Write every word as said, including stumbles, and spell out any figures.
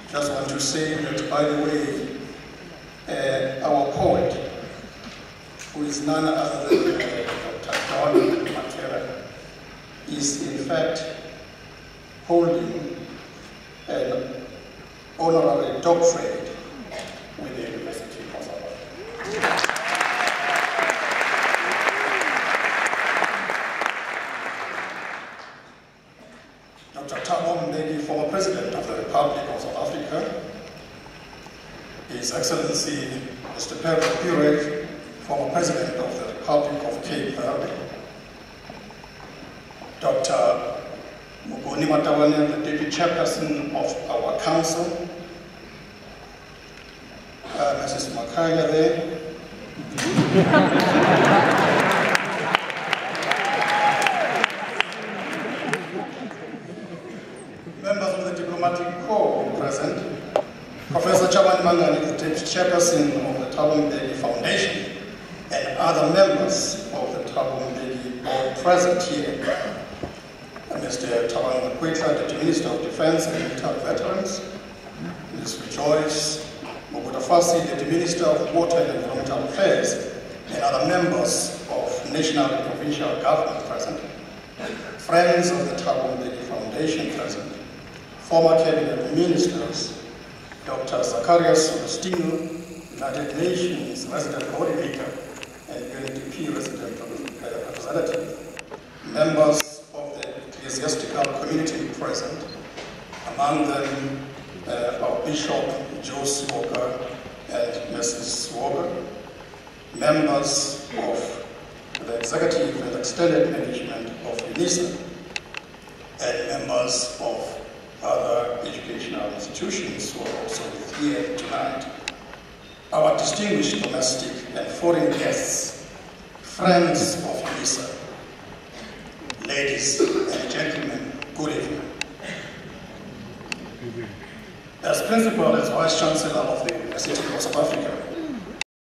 Just want to say that, by the way, uh, our poet, who is none other than uh, Doctor John Matera, is in fact holding an honorary doctorate with the University of South Africa. Doctor Thabo Mbeki, former President of the Republic of South Africa, His Excellency Mister Pierre Purek, former President of the Republic of Cape Verde, Doctor Mugoni Matawane, the Deputy Chairperson of our Council, uh, Missus Makaya there, members of the Diplomatic Corps present, Professor Chabani Mangani, the Deputy Chairperson of the Thabo Mbeki Foundation, and other members of the Thabo Mbeki Board present here. Mister Thabang Makwetla, Deputy Minister of Defense and Military Veterans, Miz Rejoice Mobutafasi, Deputy Minister of Water and Environmental Affairs, and other members of national and provincial government present, friends of the Thabo Mbeki Foundation present, former cabinet ministers, Doctor Zacharias Agostino, United Nations resident coordinator and U N D P resident representative, members ecclesiastical community present, among them uh, our Bishop Joe Swoker and Missus Swoker, members of the executive and extended management of UNISA, and members of other educational institutions who are also here tonight, our distinguished domestic and foreign guests, friends of UNISA, ladies and gentlemen, good evening. As Principal and Vice Chancellor of the University of South Africa,